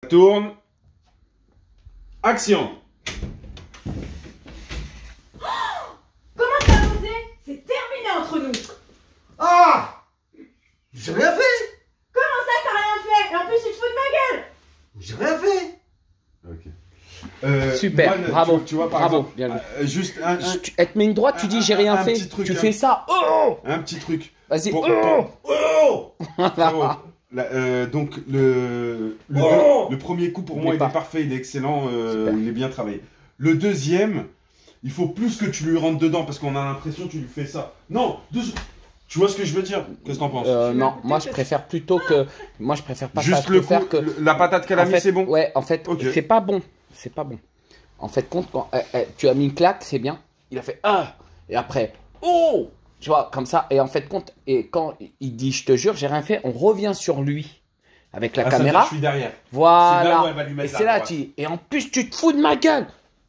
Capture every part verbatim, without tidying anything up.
Tourne. Action. Comment t'as osé? C'est terminé entre nous. Ah! J'ai rien fait! Comment ça t'as rien fait? Et en plus tu te fous de ma gueule. J'ai rien fait! Ok. Euh, Super, moi, bravo, Tu, tu vois, par bravo, exemple, bien joué. euh, juste un, un, Tu, elle te met une droite, tu dis j'ai rien un fait. petit truc, tu hein. fais ça. Oh, un petit truc. vas-y. Pour- Oh, pour- Oh! Frérot, la- euh, donc le, le, Oh le premier coup pour N'oublie moi il pas. est parfait, il est excellent, euh, Super. il est bien travaillé. Le deuxième, il faut plus que tu lui rentres dedans parce qu'on a l'impression que tu lui fais ça. Non, deux... tu vois ce que je veux dire? Qu'est-ce que t'en penses? Euh, non, moi je préfère plutôt que. Moi je préfère pas ça. Juste Je le préfère coup, que. le- la patate qu'elle a En mis, fait, c'est bon? Ouais, en fait, Ok. c'est pas bon. C'est pas bon. En fait, compte quand euh, euh, tu as mis une claque, c'est bien. Il a fait ah et après oh, tu vois comme ça. Et en fait, compte et quand il dit je te jure, j'ai rien fait, on revient sur lui avec la Ah, ça veut dire caméra. que je suis derrière. C'est là Voilà. où elle va lui mettre Et la c'est là droite. tu et en plus tu te fous de ma gueule.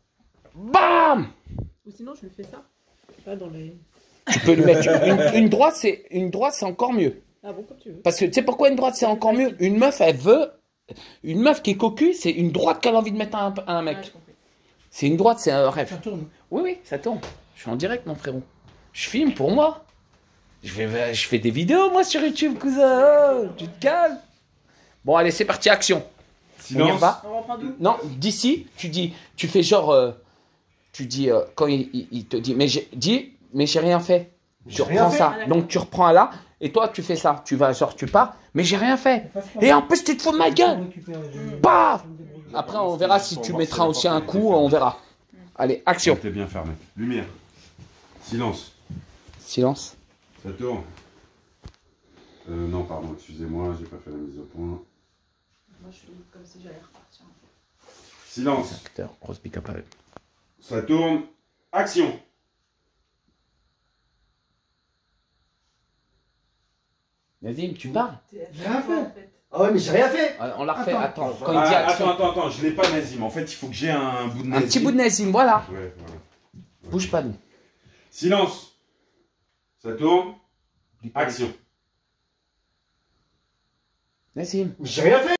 Bam. Ou sinon je lui fais ça. Pas dans les. Tu peux lui mettre une, une droite, c'est une droite, c'est encore mieux. Ah bon, comme tu veux. Parce que tu sais pourquoi une droite c'est encore mieux? Une meuf, elle veut. Une meuf qui est cocu, c'est une droite qu'elle a envie de mettre à un, à un mec. Ah, j'ai compris. C'est une droite, c'est un rêve. Ça tourne. Oui, oui, ça tourne. Je suis en direct, mon frérot. Je filme pour moi. Je, vais, je fais des vidéos, moi, sur YouTube, cousin. Oh, tu te calmes. Bon, allez, c'est parti, action. On y Silence. va. On reprend d'où? Non, d'ici, tu dis, tu fais genre, euh, tu dis, euh, quand il, il- il te dit, mais j'ai dit, mais j'ai rien fait. Tu J'ai rien reprends fait. ça. Ah, d'accord. Donc, tu reprends là, et toi, tu fais ça. Tu vas, genre, tu pars, mais j'ai rien fait. Et en plus, tu te fous de ma gueule. Paf. Après, on verra si tu mettras aussi un coup, on verra. Allez, action. T'es bien fermé. Lumière. Silence. Silence. Ça tourne. Euh, non, pardon, excusez-moi, j'ai pas fait la mise au point. Moi je suis comme si j'allais repartir. Silence. Acteur, grosse pick up avec. Ça tourne. Action. Nazim, tu parles. T'es- J'ai rien toi, fait. en fait. Ah ouais, mais j'ai rien fait! Euh, On la refait, Attends. attends. Quand il dit Ah, action. attends, attends, attends, je l'ai pas Nazim. En fait, il faut que j'ai un bout de Un Nazim. petit bout de Nazim, voilà. Ouais, voilà. Bouge pas, nous. Silence. Ça tourne. Action. Nazim. J'ai rien fait!